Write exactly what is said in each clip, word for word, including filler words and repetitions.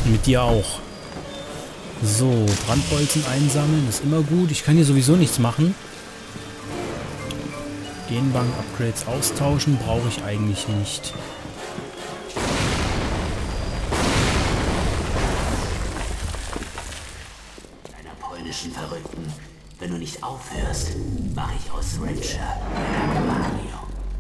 Mit dir auch. So, Brandbolzen einsammeln ist immer gut. Ich kann hier sowieso nichts machen. Genbank-Upgrades austauschen brauche ich eigentlich nicht. Einer polnischen Verrückten. Wenn du nicht aufhörst, mache ich aus Rancher Mario.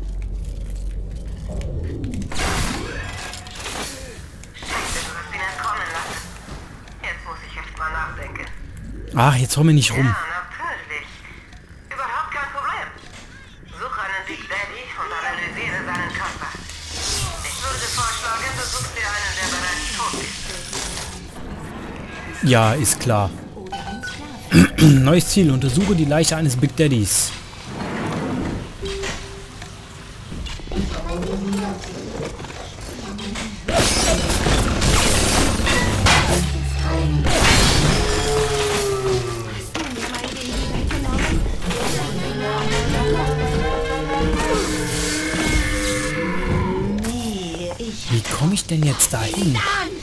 Ach, jetzt hau mir nicht rum. Ja, natürlich. Überhaupt kein Problem. Such einen Big Daddy und analysiere seinen Körper. Ich würde vorschlagen, du suchst dir einen, der bereits tot ist. Ja, ist klar. Neues Ziel. Untersuche die Leiche eines Big Daddys. Wie komme ich denn jetzt dahin?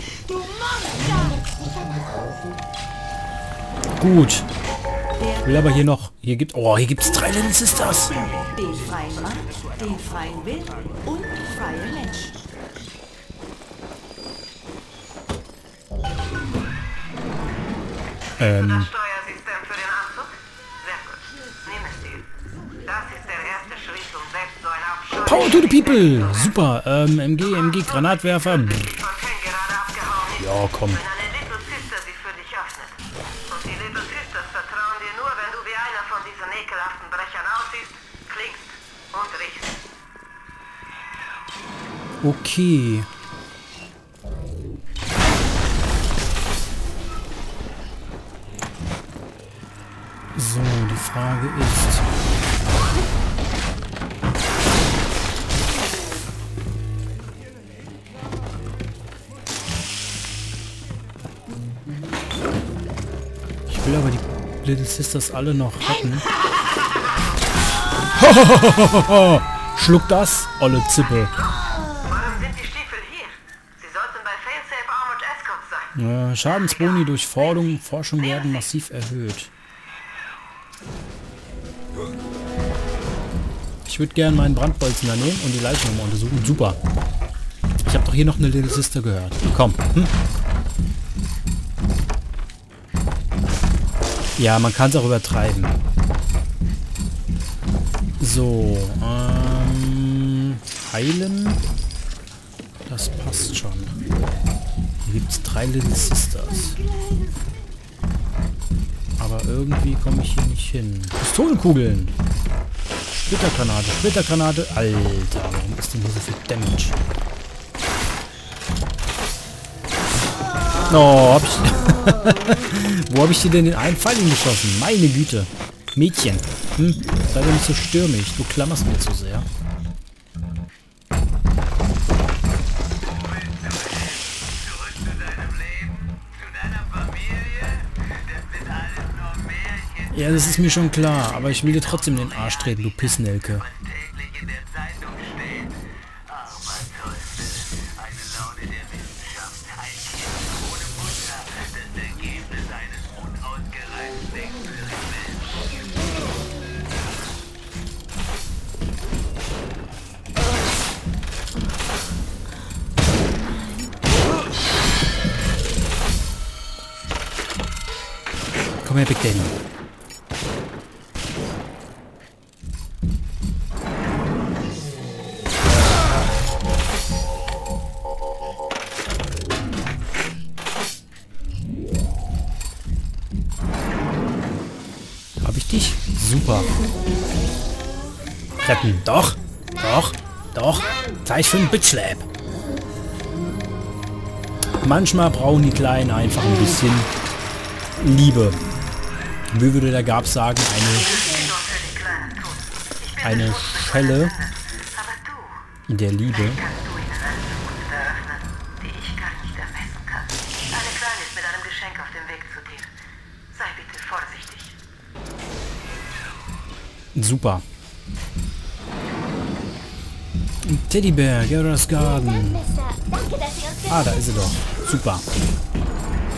Gut. Ich will aber hier noch... Hier gibt... Oh, hier gibt es drei Little Sisters. Den freien Mann, den freien Willen und freie Menschen. Ähm... Das Steuersystem für den Anzug? Sehr gut. Nimm es dir. Das ist der erste Schritt, um selbst so ein Abscheu... Power to the people! Super. Ähm, M G, M G, Granatwerfer. Von Ken gerade abgehauen ist. Ja, komm. Wenn eine Little Sister sie für dich öffnet. Und die Little Sisters vertrauen dir nur, wenn du wie einer von diesen ekelhaften Brechern aussiehst, klingst und riechst. Okay. So, die Frage ist... Ich will aber die Little Sisters alle noch retten. Schluck das, olle Zippe. Warum sind die Stiefel hier? Sie sollten bei Failsafe Armored Escorts sein. Ja, Schadensboni durch Forschung, Forschung werden massiv erhöht. Ich würde gerne meinen Brandbolzen da nehmen und die Leiche nochmal untersuchen. Super. Ich habe doch hier noch eine Little Sister gehört. Komm. Hm? Ja, man kann es auch übertreiben. So. Ähm, heilen. Das passt schon. Hier gibt es drei Little Sisters. Aber irgendwie komme ich hier nicht hin. Pistolenkugeln. Splittergranate, Splittergranate. Alter, warum ist denn hier so viel Damage? Oh, hab ich... Wo habe ich dir denn den einen Pfeil hingeschossen? Meine Güte. Mädchen. Hm? Sei doch nicht so stürmisch. Du klammerst mir zu sehr. Ja, das ist mir schon klar, aber ich will dir trotzdem den Arsch treten, du Pissnelke. Komm her, Big Daddy. Hab ich dich? Super. Retten. Doch. Doch. Doch. Zeit für einen Bitch-Slap. Manchmal brauchen die Kleinen einfach ein bisschen Liebe. Wie würde der Gab sagen, eine, eine Schelle in der Liebe. Super. Teddybär, Garrus Garden. Ah, da ist sie doch. Super.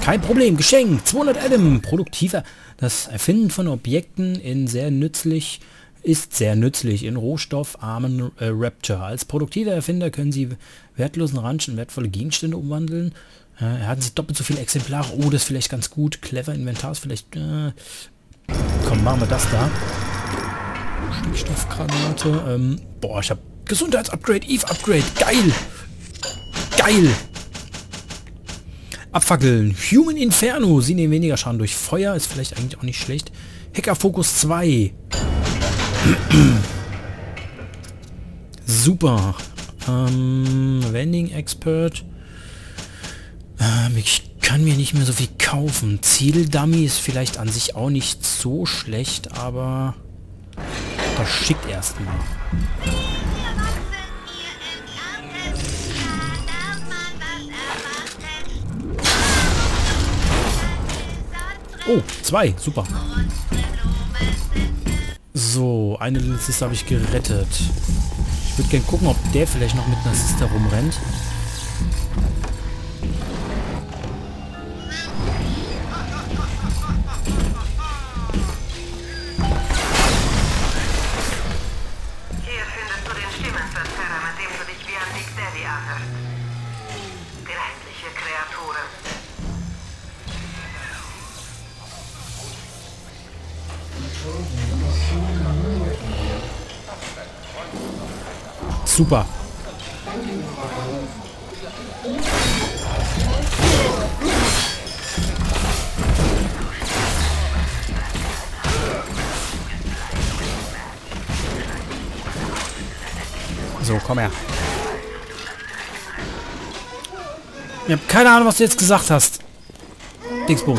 Kein Problem, geschenkt. zweihundert Adam. Produktiver. Das Erfinden von Objekten in sehr nützlich ist sehr nützlich in rohstoffarmen äh, Rapture. Als produktiver Erfinder können Sie wertlosen Ranch in wertvolle Gegenstände umwandeln. Äh, erhalten Sie doppelt so viele Exemplare. Oh, das ist vielleicht ganz gut. Clever Inventar ist vielleicht... Äh, komm, machen wir das da. Stickstoffgranate. Ähm, boah, ich habe Gesundheitsupgrade, Eve-Upgrade. Geil. Geil. Abfackeln. Human Inferno. Sie nehmen weniger Schaden durch Feuer. Ist vielleicht eigentlich auch nicht schlecht. Hacker Focus zwei. Super. Ähm, Vending Expert. Ähm, ich kann mir nicht mehr so viel kaufen. Zieldummy ist vielleicht an sich auch nicht so schlecht, aber das schickt erstmal. Oh, zwei. Super. So, eine Little Sister habe ich gerettet. Ich würde gerne gucken, ob der vielleicht noch mit einer Sister rumrennt. Hier findest du den Stimmenverzerrer, mit dem du dich wie ein Big Daddy anhörst. Grässliche Kreaturen. Super. So, komm her. Ich habe keine Ahnung, was du jetzt gesagt hast. Dingsbums.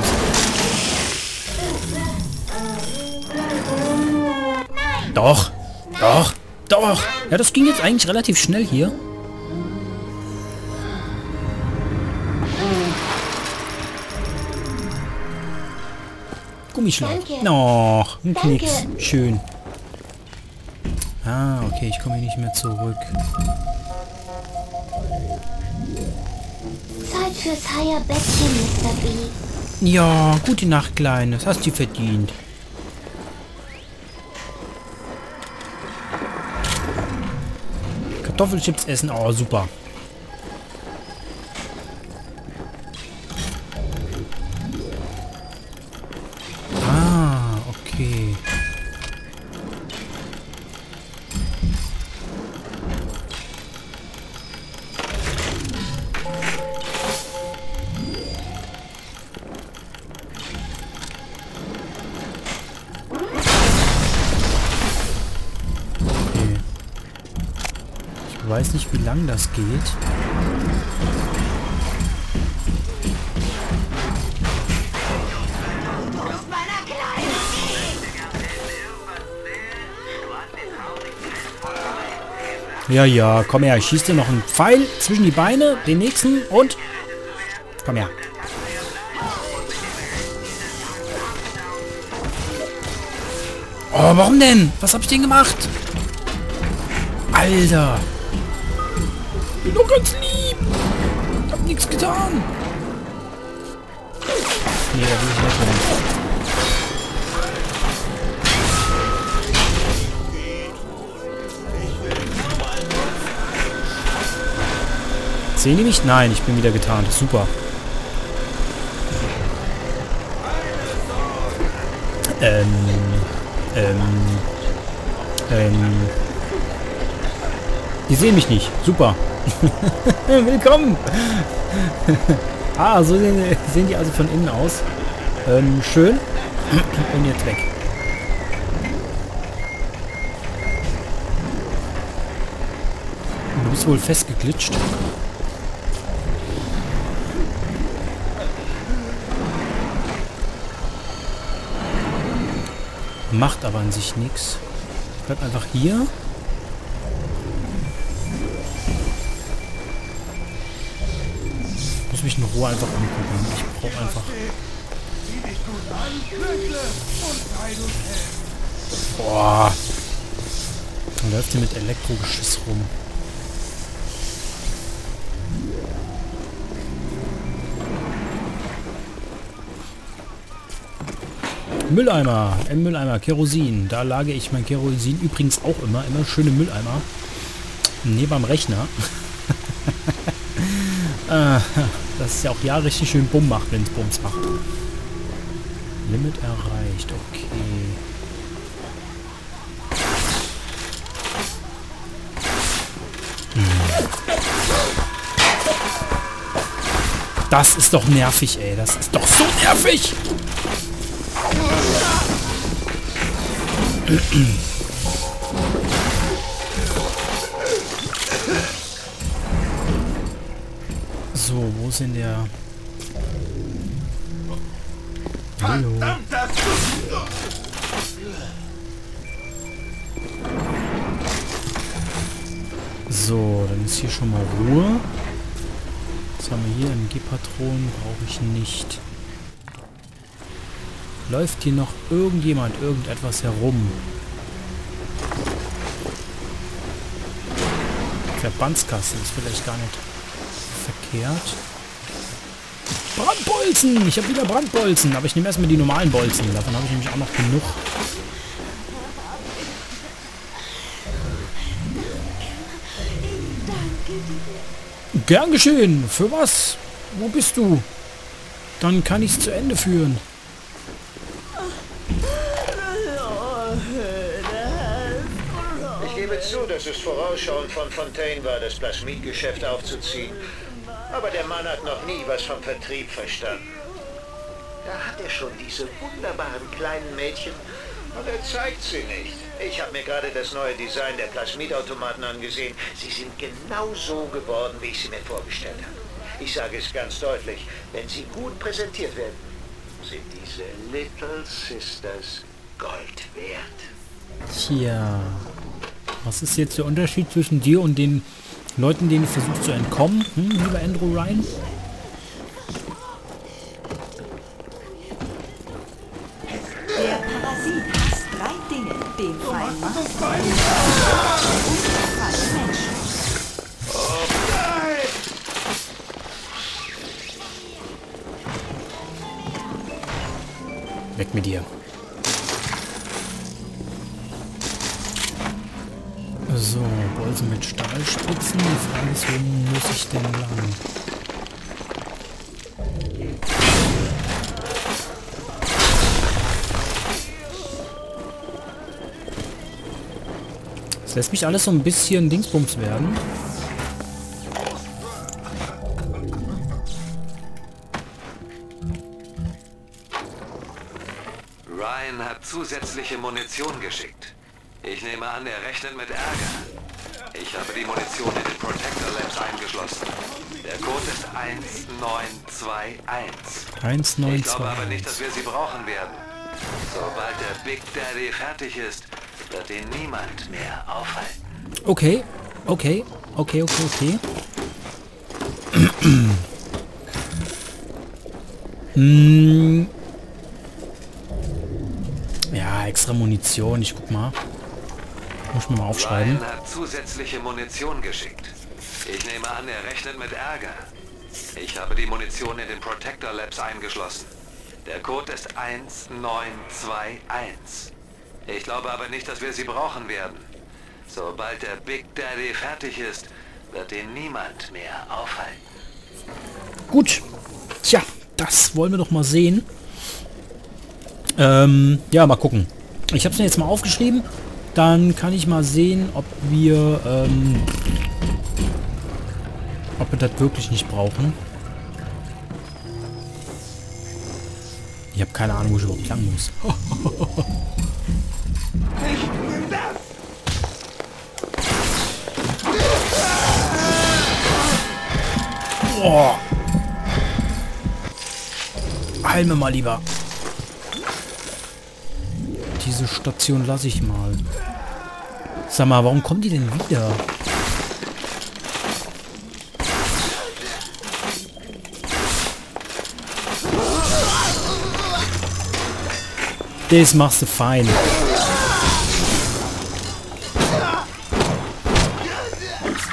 Doch. Doch. Doch. Ja, das ging jetzt eigentlich relativ schnell hier. Gummischlag. Noch. Ein Knicks. Schön. Ah, okay. Ich komme hier nicht mehr zurück. Zeit fürs Higher-Bettchen, Mister B. Ja, gute Nacht, Kleines. Hast du verdient. Kartoffelchips essen. Oh, super. Ah, okay. Ich weiß nicht, wie lang das geht. Ja, ja, komm her. Ich schieß dir noch einen Pfeil zwischen die Beine, den nächsten und... Komm her. Oh, warum denn? Was hab ich denn gemacht? Alter. Ich bin doch ganz lieb. Ich hab nichts getan. Nee, da will ich nicht mehr. Sehen die mich? Nein, ich bin wieder getarnt. Super. Ähm. Ähm. Ähm. Die sehen mich nicht. Super. Willkommen. Ah, so sehen, sehen die also von innen aus. Ähm, schön. Und jetzt weg. Du bist wohl festgeglitscht. Macht aber an sich nichts. Bleib einfach hier. Ich muss mich in Ruhe einfach umgucken. Ich brauche einfach... Boah. Dann läuft hier mit Elektrogeschiss rum. Mülleimer. Im Mülleimer. Kerosin. Da lage ich mein Kerosin übrigens auch immer. Immer schöne Mülleimer. Neben am Rechner. äh, das ist ja auch ja richtig schön Bumm macht, wenn es Bums macht. Limit erreicht. Okay. Das ist doch nervig, ey. Das ist doch so nervig. So, wo ist denn der... Hallo. So, dann ist hier schon mal Ruhe. Was haben wir hier? M G-Patronen brauche ich nicht. Läuft hier noch irgendjemand, irgendetwas herum? Verbandskasten ist vielleicht gar nicht verkehrt. Brandbolzen! Ich habe wieder Brandbolzen, aber ich nehme erstmal die normalen Bolzen. Davon habe ich nämlich auch noch genug. Gern geschehen. Für was? Wo bist du? Dann kann ich es zu Ende führen. Ich gebe zu, dass es vorausschauend von Fontaine war, das Plasmidgeschäft aufzuziehen. Aber der Mann hat noch nie was vom Vertrieb verstanden. Da hat er schon diese wunderbaren kleinen Mädchen und er zeigt sie nicht. Ich habe mir gerade das neue Design der Plasmidautomaten angesehen. Sie sind genau so geworden, wie ich sie mir vorgestellt habe. Ich sage es ganz deutlich, wenn sie gut präsentiert werden, sind diese Little Sisters Gold wert. Tja, was ist jetzt der Unterschied zwischen dir und den Leuten, denen du versuchst zu entkommen? Hm, lieber Andrew Ryan? Der Parasit hasst drei Dinge. Den Feind Macht und falsche Menschen. Weg mit dir. So, Bolzen mit Stahlspitzen. Die Frage ist, wo muss ich denn lang? Das lässt mich alles so ein bisschen Dingsbums werden. Ryan hat zusätzliche Munition geschickt. Ich nehme an, er rechnet mit Ärger. Ich habe die Munition in den Protector Labs eingeschlossen. Der Code ist eins neun zwei eins. eins neun zwei eins. Ich glaube aber nicht, dass wir sie brauchen werden. Sobald der Big Daddy fertig ist, wird ihn niemand mehr aufhalten. Okay, okay, okay, okay, okay. hm. Ja, extra Munition, ich guck mal. Muss ich mir mal aufschreiben. Ryan hat zusätzliche Munition geschickt. Ich nehme an, er rechnet mit Ärger. Ich habe die Munition in den Protector Labs eingeschlossen. Der Code ist eins neun zwei eins. Ich glaube aber nicht, dass wir sie brauchen werden. Sobald der Big Daddy fertig ist, wird ihn niemand mehr aufhalten. Gut. Tja, das wollen wir doch mal sehen. Ähm, ja, mal gucken. Ich habe es mir jetzt mal aufgeschrieben. Dann kann ich mal sehen, ob wir, ähm, ob wir das wirklich nicht brauchen. Ich habe keine Ahnung, wo ich überhaupt lang muss. Boah. Heil mir mal lieber. Diese Station lasse ich mal. Sag mal, warum kommen die denn wieder? Das machst du fein.